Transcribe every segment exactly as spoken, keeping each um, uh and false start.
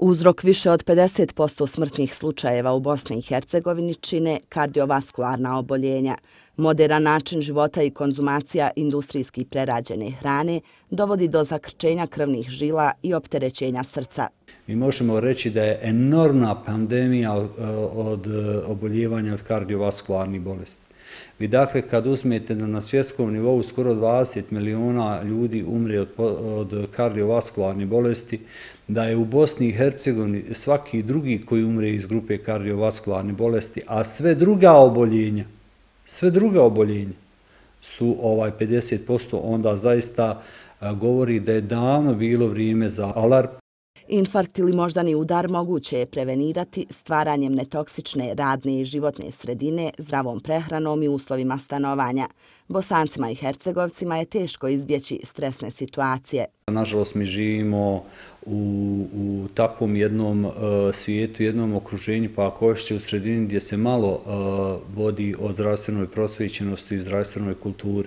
Uzrok više od pedeset posto smrtnih slučajeva u Bosni i Hercegovini čine kardiovaskularna oboljenja. Moderan način života i konzumacija industrijski prerađene hrane dovodi do zakrčenja krvnih žila i opterećenja srca. Mi možemo reći da je enormna pandemija od oboljevanja od kardiovaskularnih bolesti. Vi dakle kad uzmete da na svjetskom nivou skoro dvadeset miliona ljudi umre od, od kardiovaskularnih bolesti, da je u Bosni i Hercegovini svaki drugi koji umre iz grupe kardiovaskularnih bolesti, a sve druga oboljenja, sve druga oboljenja su ovaj pedeset posto, onda zaista govori da je davno bilo vrijeme za alarm. Infarkt ili moždani udar moguće je prevenirati stvaranjem netoksične radne i životne sredine, zdravom prehranom i uslovima stanovanja. Bosancima i Hercegovcima je teško izbjeći stresne situacije. Nažalost, mi živimo u, u takvom jednom uh, svijetu, jednom okruženju, pa ako hoćete u sredini gdje se malo uh, vodi o zdravstvenoj prosvećenosti i zdravstvenoj kulturi.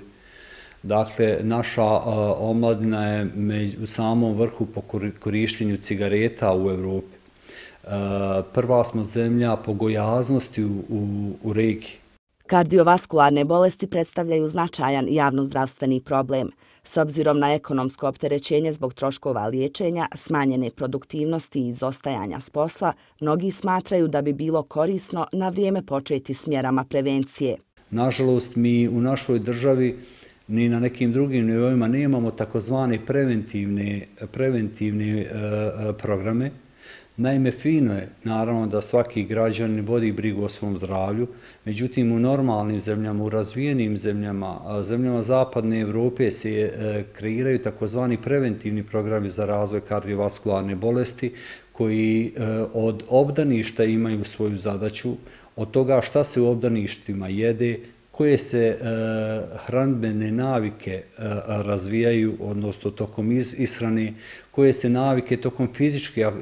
Dakle, naša uh, omladina je u samom vrhu po korištenju cigareta u Evropi. Uh, prva smo zemlja po gojaznosti u, u, u regiji. Kardiovaskularne bolesti predstavljaju značajan javnozdravstveni problem. S obzirom na ekonomsko opterećenje zbog troškova liječenja, smanjene produktivnosti i izostajanja s posla, mnogi smatraju da bi bilo korisno na vrijeme početi s mjerama prevencije. Nažalost, mi u našoj državi ni na nekim drugim nivoima nemamo takozvane preventivne, preventivne e, programe. Naime, fino je naravno da svaki građanin vodi brigu o svom zdravlju, međutim u normalnim zemljama, u razvijenim zemljama, zemljama zapadne Evrope se e, kreiraju takozvani preventivni programi za razvoj kardiovaskularne bolesti koji e, od obdaništa imaju svoju zadaću, od toga šta se u obdaništima jede, koje se e, hranidbene navike e, razvijaju, odnosno tokom iz, ishrane, koje se navike tokom fizičke, e,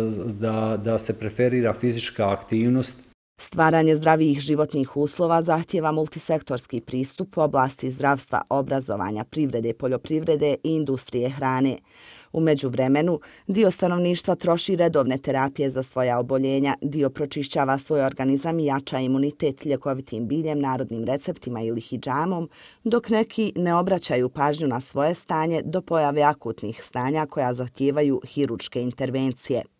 da, da se preferira fizička aktivnost. Stvaranje zdravijih životnih uslova zahtjeva multisektorski pristup u oblasti zdravstva, obrazovanja, privrede, poljoprivrede i industrije hrane. U međuvremenu, dio stanovništva troši redovne terapije za svoja oboljenja, dio pročišćava svoj organizam i jača imunitet ljekovitim biljem, narodnim receptima ili hidžamom, dok neki ne obraćaju pažnju na svoje stanje do pojave akutnih stanja koja zahtijevaju hirurške intervencije.